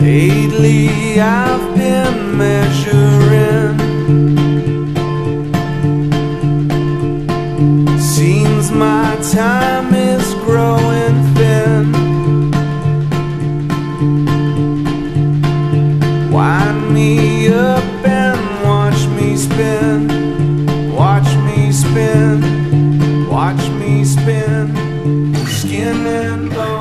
Lately I've been measuring. Seems my time is growing thin. Wind me up and watch me spin. Watch me spin. Watch me spin. Skin and bone.